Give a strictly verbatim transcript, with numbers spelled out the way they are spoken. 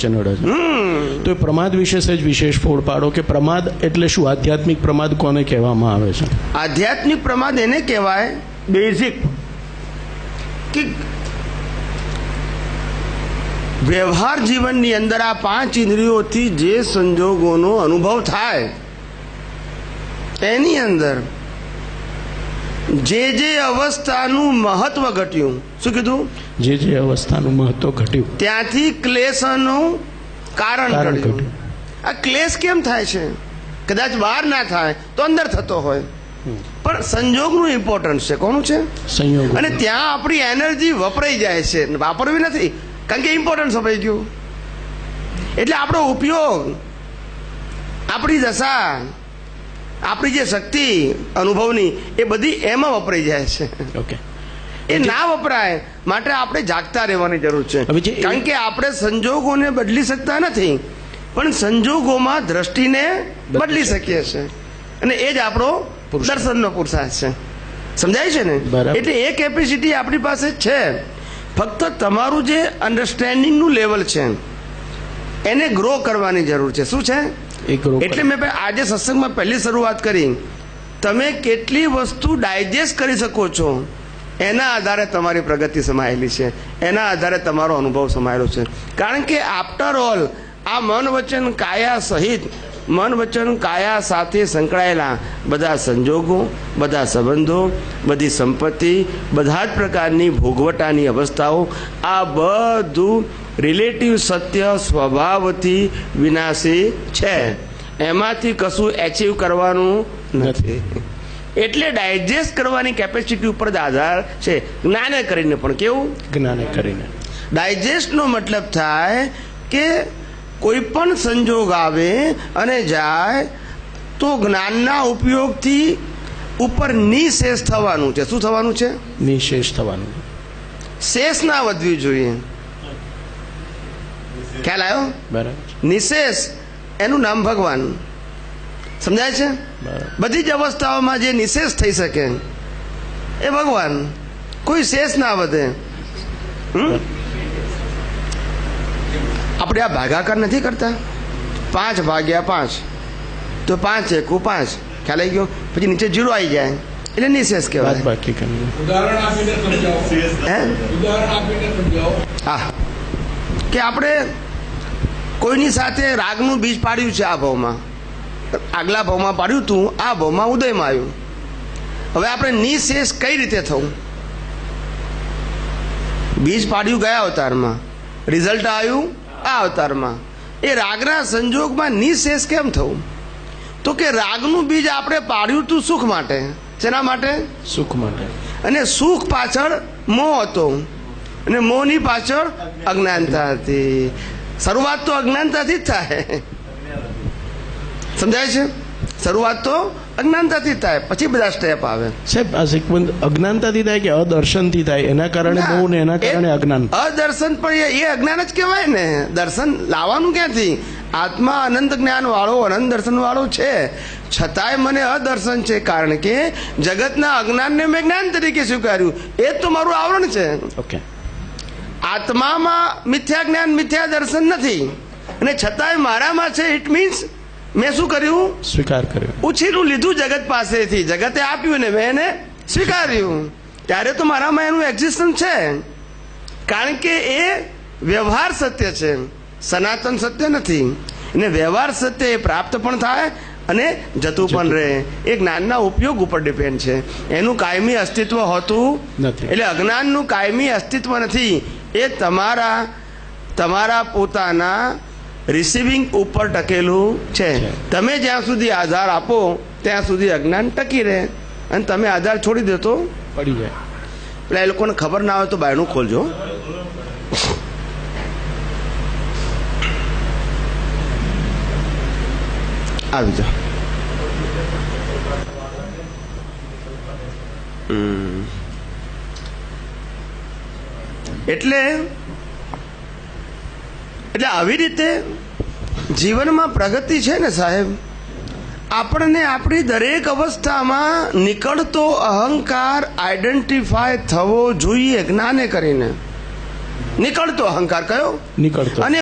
વચ્ચે નડે છે. તો એ પ્રમાદ વિશે સહેજ વિશેષ ફોડ પાડો કે પ્રમાદ એટલે શું? આધ્યાત્મિક પ્રમાદ કોને કહેવામાં આવે છે? આધ્યાત્મિક પ્રમાદ એને કહેવાય બેઝિક કે વ્યવહાર જીવનની અંદર આ પાંચ ઇન્દ્રિયોથી જે સંજોગોનો અનુભવ થાય એની અંદર જે જે અવસ્થાનું મહત્વ ઘટ્યું, શું કીધું? જે જે અવસ્થાનું મહત્વ ઘટ્યું ત્યાંથી ક્લેશનું કારણ ઘટ્યું. આ ક્લેશ કેમ થાય છે? કદાચ બહાર ના થાય તો અંદર થતો હોય, પણ સંજોગનું ઇમ્પોર્ટન્સ છે. કોનું છે? સંયોગ. અને ત્યાં આપણી એનર્જી વપરાઈ જાય છે. વાપરવી નથી કારણ કે ઇમ્પોર્ટન્સ વપરાઈ ગયું. એટલે આપણો ઉપયોગ, આપણી દશા, આપણી જે શક્તિ અનુભવની એ બધી એમાં વપરાઈ જાય છે. ઓકે. એ ના વપરાય માટે આપણે જાગતા રહેવાની જરૂર છે. કારણ કે આપણે સંજોગોને બદલી શકતા નથી, પણ સંજોગોમાં દ્રષ્ટિને બદલી શકીએ છીએ, અને એ જ આપણો દર્શનનો પુરુષાર્થ છે. સમજાય છે ને? એટલે એ કેપેસિટી આપણી પાસે છે. ફક્ત તમારું જે અન્ડરસ્ટેન્ડિંગનું લેવલ છે એને ગ્રો કરવાની જરૂર છે. શું છે? એટલે મેં આજે સત્સંગમાં પહેલી શરૂઆત કરી, તમે કેટલી વસ્તુ ડાયજેસ્ટ કરી શકો છો એના આધારે તમારી પ્રગતિ સમાયેલી છે, એના આધારે તમારો અનુભવ સમાયેલો છે. કારણ કે આફ્ટર ઓલ આ મન વચન કાયા સહિત, મન વચન કાયા સાથે સંકળાયેલા બધા સંજોગો, બધા સંબંધો, બધી સંપત્તિ, બધા જ પ્રકારની ભોગવટાની અવસ્થાઓ, આ બધું રિલેટિવ સત્ય સ્વભાવથી વિનાશી છે. એમાંથી કશું એચીવ કરવાનું નથી. એટલે ડાયજેસ્ટ કરવાની કેપેસિટી ઉપર જ આધાર છે. જ્ઞાને કરીને પણ કેવું? જ્ઞાને કરીને. ડાયજેસ્ટનો મતલબ થાય કે કોઈ પણ સંજોગ આવે અને જાય તો જ્ઞાનના ઉપયોગથી ઉપર નિશેષ થવાનું છે. શું થવાનું છે? નિશેષ થવાનું. શેષ ના વધવી જોઈએ. ખ્યાલ આવ્યો? બરાબર. નિશેષ એનું નામ ભગવાન. સમજાય છે? બધી જ અવસ્થાઓમાં જે નિશેષ થઈ શકે એ ભગવાન. કોઈ શેષ ના વધે. આપણે આ ભાગાકાર નથી કરતા, પાંચ ભાગ્યા પાંચ તો પાંચ એકુ પાંચ, ખ્યાલ આવી ગયો? પછી નીચે જીરો આવી જાય એટલે નિશેષ કહેવાય. હા, કે આપણે કોઈની સાથે રાગનું બીજ પાડ્યું છે, આ ભાવમાં, આગલા ભાવમાં પાડ્યું હતું, આ ભાવમાં ઉદયમાં આવ્યું. હવે આપણે નિશેષ કઈ રીતે થવું? બીજ પાડ્યું ગયા અવતારમાં, રિઝલ્ટ આવ્યું આ અવતારમાં. એ રાગના સંજોગમાં નિશેષ કેમ થવું? તો કે રાગનું બીજ આપણે પાડ્યું હતું સુખ માટે. શેના માટે? સુખ માટે. અને સુખ પાછળ મોહ હતો, અને મોહની પાછળ અજ્ઞાનતા હતી. શરૂઆત તો અજ્ઞાનતાથી જ થાય. સમજાય છે? શરૂઆત તો અજ્ઞાનતાથી થાય, પછી બધા સ્ટેપ આવે. સાહેબ, આ સિક્વન્સ અજ્ઞાનતાથી થાય કે અદર્શનથી થાય? એના કારણે મોહ ને એના કારણે અજ્ઞાન. અદર્શન પણ એ અજ્ઞાન જ કહેવાય ને. દર્શન લાવવાનું ક્યાંથી? આત્મા અનંત જ્ઞાન વાળો, અનંત દર્શન વાળો છે, છતાંય મને અદર્શન છે. કારણ કે જગતના અજ્ઞાનને મેં જ્ઞાન તરીકે સ્વીકાર્યું. એ જ તો મારું આવરણ છે. ઓકે. આત્મામાં મિથ્યા જ્ઞાન, મિથ્યા દર્શન નથી, અને છતાંય મારામાં છે. ઇટ મીન્સ મેં શું કર્યું? સ્વીકાર કર્યો. ઉછીનું લીધું જગત પાસેથી, જગતે આપ્યું ને મેં એને સ્વીકાર્યું. ત્યારે તો મારામાં એનું એક્ઝિસ્ટન્સ છે. કારણ કે એ વ્યવહાર સત્ય છે, સનાતન સત્ય નથી. અને વ્યવહાર સત્ય એ પ્રાપ્ત પણ થાય અને જતું પણ રહે. એ જ્ઞાનના ઉપયોગ ઉપર ડિપેન્ડ છે. એનું કાયમી અસ્તિત્વ હોતું નથી. એટલે અજ્ઞાનનું કાયમી અસ્તિત્વ નથી. એ તમારા તમારા પોતાના રિસીવિંગ ઉપર ટકેલું છે. તમે જ્યાં સુધી આધાર આપો ત્યાં સુધી અજ્ઞાન ટકી રહે, અને તમે આધાર છોડી દો તો પડી જાય. એટલે એ લોકોને ખબર ના હોય તો બાયણું ખોલજો. આવી જાઓ. એટલે એટલે આવી રીતે જીવનમાં પ્રગતિ છે ને સાહેબ, આપણને આપણી દરેક અવસ્થામાં નીકળતો અહંકાર આઈડેન્ટિફાય થવો જોઈએ. જ્ઞાને કરીને નીકળતો અહંકાર કયો? નીકળતો. અને